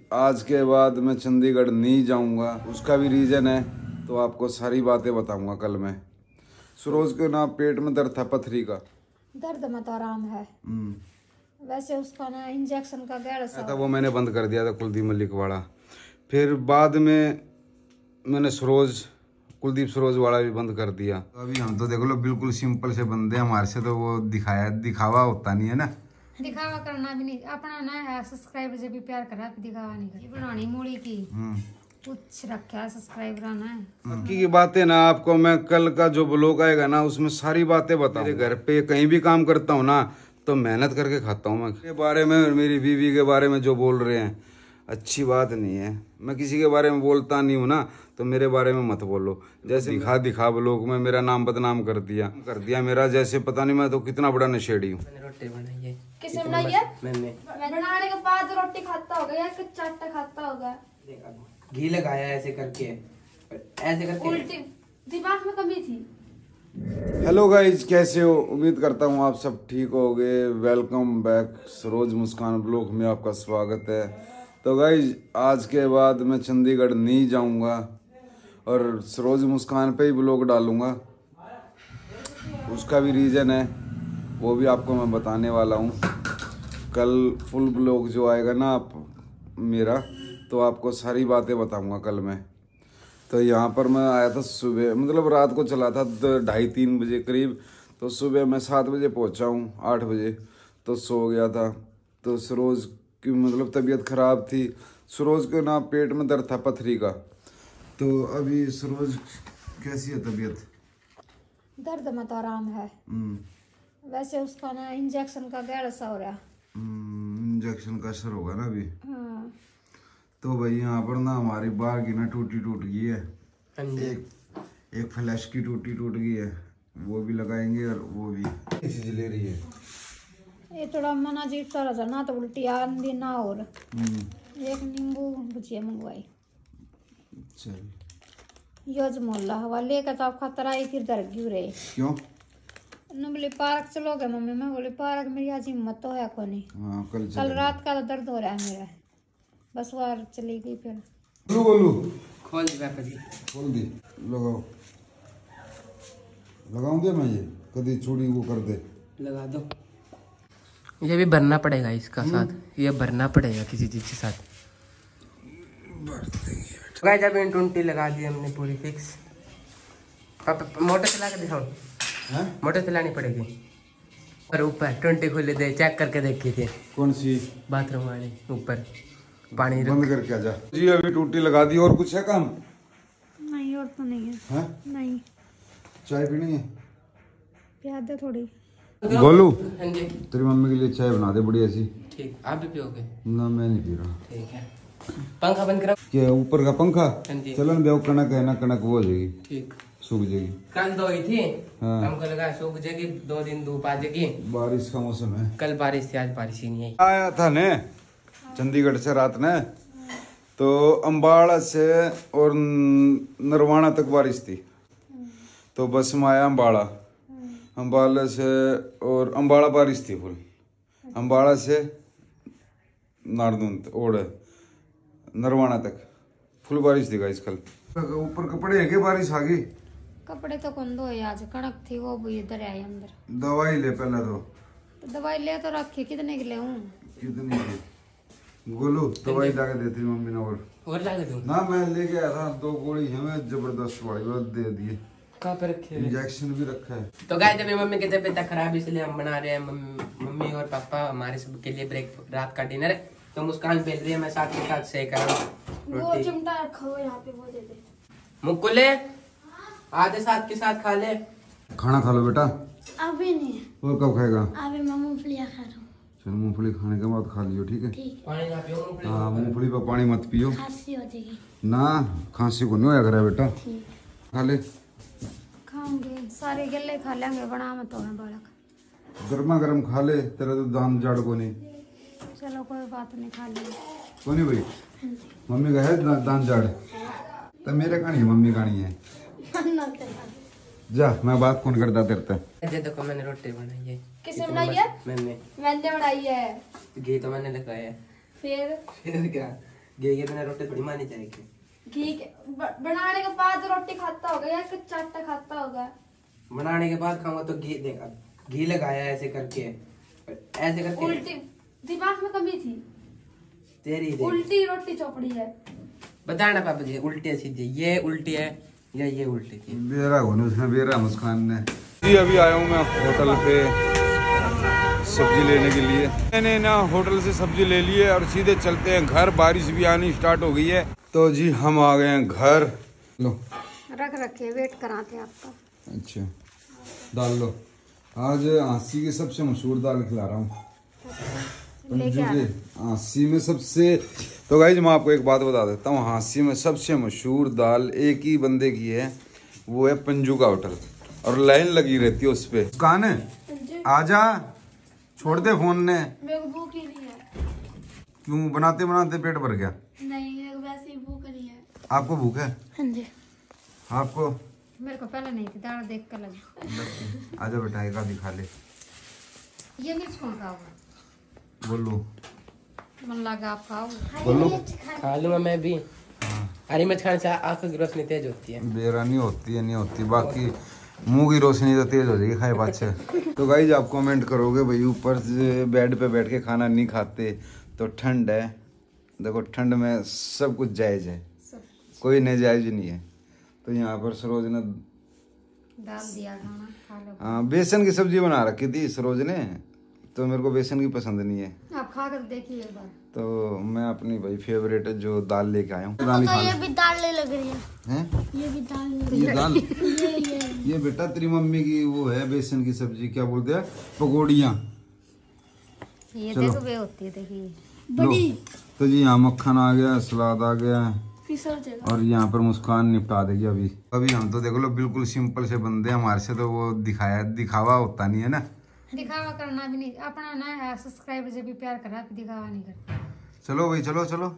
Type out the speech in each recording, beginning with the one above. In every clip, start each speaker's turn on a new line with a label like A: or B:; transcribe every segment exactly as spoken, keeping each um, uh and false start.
A: आज के बाद मैं चंडीगढ़ नहीं जाऊंगा, उसका भी रीजन है, तो आपको सारी बातें बताऊंगा कल मैं। सरोज के ना पेट में दर्द था, पथरी का
B: दर्द में तो आराम है। वैसे उसका ना इंजेक्शन का गैर
A: था, वो मैंने बंद कर दिया था कुलदीप मलिक वाला। फिर बाद में मैंने सरोज कुलदीप सरोज वाला भी बंद कर दिया। अभी हम तो देख लो बिल्कुल सिंपल से बंदे, हमारे से तो वो दिखाया दिखावा होता नहीं है ना।
B: दिखावा करना भी नहीं, अपना ना है सब्सक्राइबर से भी प्यार करा, दिखावा नहीं कर बनानी मूली की कुछ रखा सब्सक्राइबर आना है।
A: बाकी की बातें ना आपको मैं कल का जो ब्लॉग आएगा ना उसमें सारी बातें बताऊंगा। मेरे घर पे कहीं भी काम करता हूँ ना तो मेहनत करके खाता हूँ मैं। के बारे में, मेरी बीवी के बारे में जो बोल रहे हैं अच्छी बात नहीं है। मैं किसी के बारे में बोलता नहीं हूँ ना, तो मेरे बारे में मत बोलो। जैसे दिखा दिखा ब्लॉग में मेरा नाम बदनाम कर दिया कर दिया मेरा, जैसे पता नहीं मैं तो कितना बड़ा नशेड़ी हूँ।
C: रोटी बनाई है।
D: किसने बनाई है?
C: मैंने।
D: बनाने के बाद रोटी खाता होगा या कच्चा आटा खाता होगा?
C: घी लगाया ऐसे करके, ऐसे करके।
D: उल्टी दिमाग में कमी थी।
A: हेलो गाइज, कैसे हो? उम्मीद करता हूँ आप सब ठीक होगे। Welcome back Saroj Muskan blog में आपका स्वागत है। तो गाइज आज के बाद मैं चंडीगढ़ नहीं जाऊंगा और सरोज मुस्कान पे ही ब्लॉग डालूंगा। उसका भी रीज़न है, वो भी आपको मैं बताने वाला हूँ। कल फुल ब्लॉग जो आएगा ना आप मेरा, तो आपको सारी बातें बताऊंगा कल मैं। तो यहाँ पर मैं आया था सुबह, मतलब रात को चला था ढाई तीन बजे करीब। तो सुबह मैं सात बजे पहुँचा हूँ, आठ बजे तो सो गया था। तो सरोज की मतलब तबीयत ख़राब थी। सरोज के ना पेट में दर्द था, पथरी का। तो अभी सरोज कैसी है तबीयत?
B: दर्द में तो आराम है। वैसे उसका ना इंजेक्शन का गैर सा हो रहा।
A: इंजेक्शन का असर होगा ना अभी।
B: हाँ।
A: तो भाई यहाँ पर ना हमारी बार की ना टूटी टूट गई है। एक एक फ्लैश की टूटी टूट गई है, वो भी लगाएंगे और वो भी चीज ले रही है।
B: ये थोड़ा मना जीत सा रहा ना, तो उल्टी आंधी ना और एक नींबू भुजिया मंगवाई।
A: चल
B: योज मोहल्ला हवा लेकर तो आप खतरा ही फिर डर क्यों रहे?
A: क्यों?
B: न बोले पार्क चलोगे मम्मी? मैं बोले पार्क मेरी आज हिम्मत तो है कोनी।
A: हाँ, कल
B: कल रात का तो दर्द हो रहा है मेरा, बस वो चली गई। फिर
A: बोलू बोलू
C: खोल दी पापा जी,
A: खोल दी। लगाओ, लगाऊं क्या मैं? ये कभी छोड़ी वो कर दे,
C: लगा दो। ये भी भरना पड़ेगा इसका साथ, ये भरना पड़ेगा किसी चीज के साथ। गाइस अभी ट्वेंटी लगा दी हमने पूरी फिक्स। पापा मोटर चला के दिखाओ।
A: हैं?
C: मोटर चलानी पड़ेगी। और ऊपर ट्वेंटी खोले दे, चेक करके देखी थी।
A: कौन सी?
C: बाथरूम वाली ऊपर पानी
A: बंद करके आ जा जी। अभी टूटी लगा दी। और कुछ है काम?
B: नहीं और तो नहीं है।
A: हैं?
B: नहीं।
A: चाय पीनी है?
B: प्याज दे थोड़ी।
A: गोलू
C: हाँ जी,
A: तेरी मम्मी के लिए चाय बना दे बढ़िया सी।
C: ठीक। आप भी पियोगे?
A: ना मैं नहीं पी रहा।
C: ठीक है। पंखा बंद करो।
A: क्या ऊपर का पंखा?
C: हाँ जी।
A: चलन दे, कनक है ना, कनक वो हो जाएगी,
C: ठीक,
A: सूख जाएगी।
C: कल दो ही थी।
A: हाँ।
C: हमको लगा सूख जाएगी, दो दिन धूप आ जाएगी।
A: बारिश का मौसम है।
C: कल बारिश थी, आज बारिश ही नहीं आई।
A: आया था ने चंडीगढ़ से रात ने, तो अम्बाड़ा से और नरवाना तक बारिश थी। तो बस में आया अम्बाड़ा, अम्बाड़ा से और अम्बाड़ा बारिश थी फुल। अम्बाड़ा से नारदून और नरवाना तक फुल बारिश थी गाइस कल। ऊपर कपड़े है के बारिश आ गई?
B: कपड़े तो कौन धोए, आज कणक थी वो भी इधर आई अंदर।
A: दवाई ले पहले तो।
B: तो दवाई ले तो रखी, कितने के ले हूँ?
A: कितनी की? गोलू दवाई ला के देती मम्मी ने। और
C: और ला के दूं?
A: ना मैं लेके आया था, दो गोली हमें जबरदस्त वाली वो दे दिए।
C: कहाँ पे रखे हैं?
A: इंजेक्शन भी रखा है।
C: तो गाइस अभी मम्मी की तबीयत खराब, इसलिए हम बना रहे हैं मम्मी और पापा हमारे सब के लिए ब्रेक रात का डिनर। तो मुस्कान बेल रही है, मैं साथ के साथ सेक रहा हूँ।
D: वो चिमटा रखा हो यहाँ पे, वो दे दे।
C: मुकुले आधे साथ के साथ खा ले।
A: खाना खा लो बेटा।
D: अभी नहीं,
A: और कब खाएगा?
D: अभी मैं मूंगफली खा रहा हूँ।
A: चलो मूंगफली खाने के बाद खा लियो, ठीक है?
D: ठीक।
C: पानी ना पियो मूंगफली।
A: हाँ, मूंगफली पर पानी मत पियो,
D: खांसी हो जाएगी
A: ना खांसी को नहीं होया करे बेटा। खा ले।
B: खाऊंगे सारे गले खा लेंगे, बना मत हो बालक।
A: गर्मा गर्म खा ले, तेरा तो दान जाड़ को नहीं।
B: चलो कोई बात नहीं, खा लेंगे।
A: को नहीं भाई? मम्मी का है दा, दान जाड़, तो मेरे कहानी है, मम्मी कहानी है। जा, मैं बात कौन करता तेरे से?
C: ये देखो मैंने रोटी बनाई है।
D: किसने बनाई है?
C: मैंने।
D: मैंने बनाई है।
C: घी तो मैंने लगाया है।
D: फिर
C: फिर क्या? घी के बिना रोटी थोड़ी मानी जाएगी।
D: घी के ब- बनाने के बाद रोटी खाता होगा या कच्चा आटा खाता होगा?
C: बनाने के बाद खाऊंगा तो घी देखा, घी लगाया ऐसे करके, ऐसे करके।
D: उल्टी दिमाग में कमी थी,
C: तेरी देख।
D: उल्टी रोटी चौपड़ी है।
C: बताना पापा जी, उल्टी है सीधी, ये उल्टी है या ये उल्टी थी?
A: बेरा उसने बेरा मुस्कान ने जी। अभी आया हूँ मैं होटल पे सब्जी लेने के लिए। मैंने ना होटल से सब्जी ले ली है और सीधे चलते हैं घर। बारिश भी आनी स्टार्ट हो गई है तो जी हम आ गए हैं घर। लो
B: रख रखे वेट कराते आपका।
A: अच्छा दाल लो। आज हाँसी की सबसे मशहूर दाल खिला रहा हूँ,
B: लेके आ रहा।
A: हाँसी में सबसे। तो गाइस मैं आपको एक बात बता देता हूँ, हाँसी में सबसे मशहूर दाल एक ही बंदे की है, वो है पंजू का होटल, और लाइन लगी रहती है उस पे। कौन है? आजा, छोड़ दे फोन ने।
D: मेरे को भूख ही नहीं है।
A: क्यों? बनाते बनाते पेट भर गया?
D: नहीं, मेरे को वैसे ही भूख नहीं है।
A: आपको भूख है?
D: हाँ जी।
A: आपको?
B: मेरे को पहले नहीं थी, दाल देख कर लगी।
A: आजा बेटा, एक आधी खा ले।
B: ये मिर्च कौन खाओगा?
A: बोलो
B: मन लगा आप खाओ।
A: बोलो।
C: खा लूंगा मैं भी। हरी मिर्च खाने से आंखों की रोशनी तेज होती है।
A: बेरा नहीं होती है, नहीं होती, बाकी मुंह की रोशनी तो तेज हो जाएगी खाए पाछे। तो गाइज आप कमेंट करोगे भाई ऊपर से बेड पे बैठ के खाना नहीं खाते, तो ठंड है। देखो ठंड में सब कुछ जायज है, कोई नाजायज नहीं है। तो यहाँ पर सरोज ने
B: दाल दिया खाना खा लो।
A: हाँ, बेसन की सब्जी बना रखी थी सरोज ने, तो मेरे को बेसन की पसंद नहीं है।
B: आप खा कर देखिए एक बार।
A: तो मैं अपनी भाई फेवरेट जो दाल लेके आया हूँ।
D: तो ये भी दाल ले लग रही है।
A: हैं?
D: ये भी दाल
A: ये दाल
D: ये ये
A: ये बेटा तेरी मम्मी की वो है बेसन की सब्जी, क्या बोलते हैं, पकौड़ियाँ।
B: ये
A: चलो।
B: देखो वे होती है, देखिए
D: बड़ी।
A: तो जी यहाँ मक्खन आ गया, सलाद आ गया,
D: फिसल जाएगा।
A: और यहाँ पर मुस्कान निपटा देगी अभी। अभी हम तो देख लो बिल्कुल सिंपल से बंदे, हमारे से तो वो दिखाया दिखावा होता नहीं है ना।
B: दिखावा करना भी नहीं अपना ना, सब्सक्राइबर से भी प्यार करा, दिखावा नहीं करता।
A: चलो भाई चलो चलो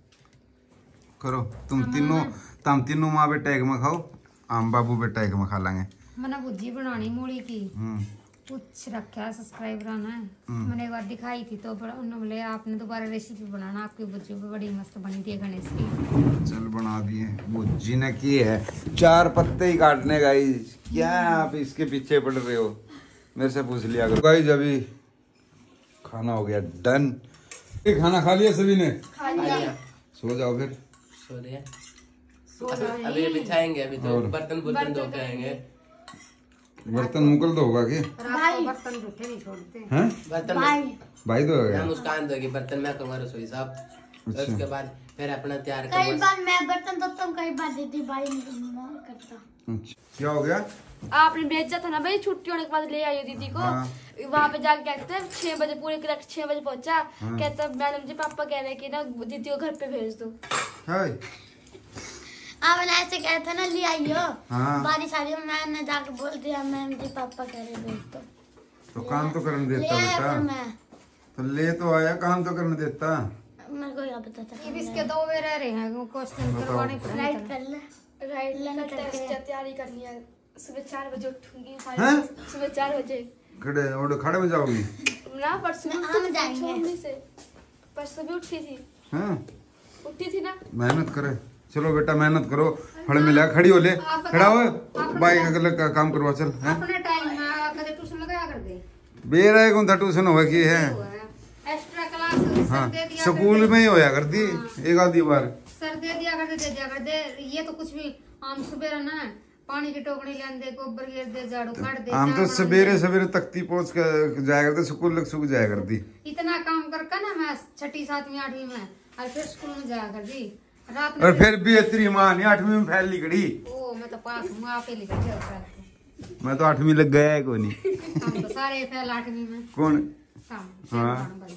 A: करो। तुम तीनों तुम तीनों माँ बेटा एक में खाओ, हम बाबू बेटा एक में खा लेंगे।
B: मैंने भुजी बनानी मूली की,
A: हम्म
B: कुछ रखा सब्सक्राइबर आना है। मैंने एक बार दिखाई थी तो बड़ा- उन्होंने बोले आपने दोबारा रेसिपी बनाना, आपकी भुजी भी बड़ी मस्त बनी थी गणेश की।
A: चल बना दिए। भुजी ने की है चार पत्ते ही काटने गाइस, क्या आप इसके पीछे पड़ रहे हो, मेरे से पूछ लिया करो। गाइस अभी खाना हो गया डन। ये खाना खा लिया सभी ने?
D: खा लिया।
A: सो जाओ फिर।
C: सो रहे हैं। अभी अभी बिछाएंगे, अभी तो बर्तन बुर्तन धो के आएंगे।
A: बर्तन मुकल तो होगा कि
B: रात को बर्तन जूठे नहीं छोड़ते।
A: हैं?
C: बर्तन
A: भाई तो हो गया।
C: मुस्कान दोगी, बर्तन मैं करूंगा रसोई साहब।
A: अच्छा।
C: उसके बाद फिर अपना तैयार
D: कई
C: करूंगा।
D: बार मैं बर्तन धोता हूँ, कई बार दीदी भाई नहीं करता।
A: अच्छा क्या हो गया?
D: आपने भेजा था ना भाई, छुट्टी होने के बाद ले आई हो दीदी को।
A: हाँ।
D: वहाँ पे जाके कहते हैं छह बजे पूरे करेक्ट छह बजे पहुंचा। कहता मैडम जी पापा कह रहे हैं कि ना दीदी को घर पे भेज दो।
A: हाय
D: आपने ऐसे कहा था ना, ले आई हो।
A: हाँ।
D: बारिश आ रही है, मैंने जाके बोल दिया मैम जी पापा कह रहे भेज दो।
A: तो काम तो करने
D: ले
A: देता
D: आया
A: बेटा,
D: फिर मैं,
A: तो ले तो आया, काम तो करने देता।
D: मेरे को यहाँ पता था।
B: अब इसके दो वे रह रहे हैं, वो क्वेश्चन करवाने पड़ेंगे।
D: राइट कर ले, राइट लेने टेस्ट की तैयारी करनी है। सुबह चार बजे उठूंगी।
A: हैं?
D: सुबह चार बजे
A: खड़े और खड़े में जाओगी?
D: ना, परसों भी
B: हम
D: उठी थी,
B: जाएंगे।
D: छोड़ने से परसों भी उठी थी,
A: हाँ
D: उठी थी ना।
A: मेहनत करे, चलो बेटा मेहनत करो, फल मिला, खड़ी हो ले, खड़ा हो भाई अगले का काम करवा चल। हैं?
B: अपने टाइम में कदे ट्यूशन लगाया कर दे,
A: बेरा है कौन था ट्यूशन हुआ की है?
B: एक्स्ट्रा क्लास
A: हाँ
B: सर दे दिया
A: स्कूल में ही होया करती एक आधी बार।
B: सर दे दिया कर दे दे दिया कर दे। ये तो कुछ भी हम सुबह ना पानी की टोकरी लेन दे, गोबर गिर दे, झाड़ू काट दे,
A: हम
B: चाय
A: तो
B: बना
A: सवेरे
B: दे।
A: सवेरे तख्ती पहुंच कर जाया करते, स्कूल लग सूख जाया करती।
B: इतना काम कर कर ना मैं छठी सातवीं आठवीं में और फिर स्कूल में जाया कर दी रात में।
A: और फिर भी तेरी माँ नहीं आठवीं में फैल निकली।
B: ओ मैं तो पास हूँ, आप ही लिखा दिया।
A: मैं तो आठवीं लग गया है कोई नहीं।
B: हम तो सारे फैल आठवीं में
A: कौन?
B: शाम
A: हाँ।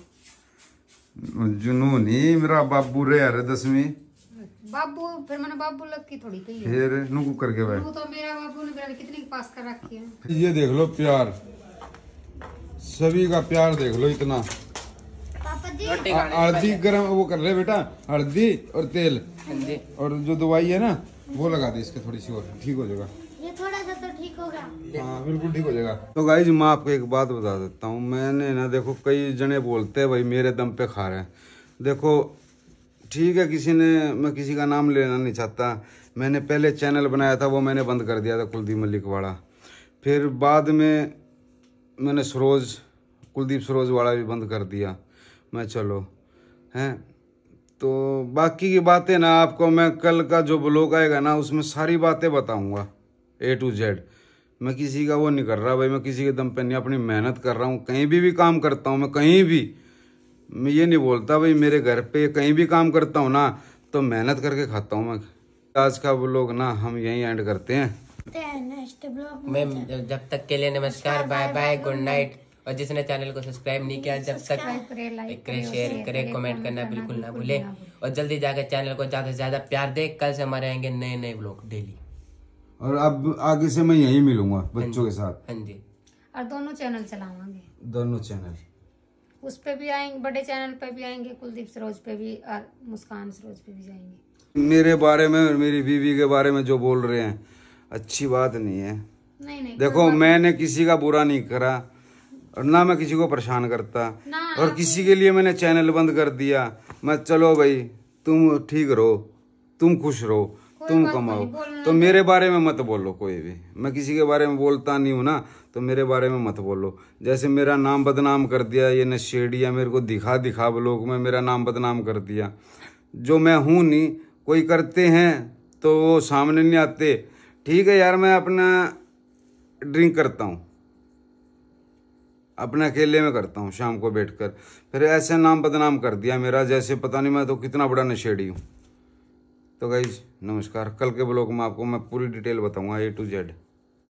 A: जुनून ही मेरा बाबू रे यार दसवीं।
B: बाबू फिर मैंने बाबू लग की थोड़ी कही है।
A: फिर नुकू करके भाई
B: वो तो मेरा बाबू ने मेरा कितनी पास कर रखी है।
A: ये देख लो प्यार, सभी का प्यार देख लो इतना।
D: पापा जी
C: रोटी
A: आ-
C: खाने
A: हल्दी गरम वो कर रहे बेटा, हल्दी और तेल,
C: जी।
A: और जो दवाई है ना वो लगा दे इसके, थोड़ी सी और ठीक हो जाएगा।
D: ये थोड़ा सा तो ठीक होगा।
A: हाँ बिल्कुल ठीक हो जाएगा। तो गाइज मैं आपको एक बात बता देता हूँ, मैंने ना देखो कई जने बोलते हैं भाई मेरे दम पे खा रहे हैं, देखो ठीक है, किसी ने, मैं किसी का नाम लेना नहीं चाहता, मैंने पहले चैनल बनाया था वो मैंने बंद कर दिया था, कुलदीप मलिक वाला। फिर बाद में मैंने सरोज कुलदीप सरोज वाला भी बंद कर दिया। मैं चलो हैं, तो बाकी की बातें ना आपको मैं कल का जो ब्लॉग आएगा ना उसमें सारी बातें बताऊंगा ए टू जेड। मैं किसी का वो नहीं कर रहा भाई, मैं किसी के दम पे नहीं, अपनी मेहनत कर रहा हूँ। कहीं भी भी काम करता हूँ मैं, कहीं भी मैं ये नहीं बोलता भाई मेरे घर पे कहीं भी काम करता हूँ ना तो मेहनत करके खाता हूँ मैं। आज का ब्लॉग ना हम यहीं एंड करते हैं।
C: मैम जब तक के लिए नमस्कार, बाय बाय, गुड नाइट। और जिसने चैनल को सब्सक्राइब नहीं किया जब तक लाइक करे, शेयर करे, कमेंट करना बिल्कुल ना भूले। और जल्दी जाकर चैनल को ज्यादा से ज्यादा प्यार दे। कल से हमारे आएंगे नए नए ब्लॉग डेली।
A: और अब आगे से मैं यहीं मिलूंगा बच्चों के साथ।
C: हाँ जी,
B: और दोनों चैनल चलावांगे,
A: दोनों चैनल,
B: उस पे भी आएंगे, बड़े चैनल पे भी आएंगे, कुलदीप सरोज पे भी और मुस्कान सरोज पे भी जाएंगे।
A: मेरे बारे में और मेरी बीवी के बारे में जो बोल रहे हैं अच्छी बात नहीं है।
B: नहीं नहीं,
A: देखो मैंने किसी का बुरा नहीं करा और ना मैं किसी को परेशान करता, और किसी के लिए मैंने चैनल बंद कर दिया। मैं चलो भाई तुम ठीक रहो, तुम खुश रहो, तुम कमाओ, तो मेरे बारे में मत बोलो कोई भी। मैं किसी के बारे में बोलता नहीं हूँ ना, तो मेरे बारे में मत बोलो। जैसे मेरा नाम बदनाम कर दिया ये नशेड़िया, मेरे को दिखा दिखा लोग में मेरा नाम बदनाम कर दिया। जो मैं हूँ नहीं, कोई करते हैं तो वो सामने नहीं आते। ठीक है यार, मैं अपना ड्रिंक करता हूँ, अपने अकेले में करता हूँ शाम को बैठकर, फिर ऐसे नाम बदनाम कर दिया मेरा, जैसे पता नहीं मैं तो कितना बड़ा नशेड़ी हूँ। तो गाइज नमस्कार, कल के ब्लॉग में आपको मैं पूरी डिटेल बताऊंगा ए टू जेड।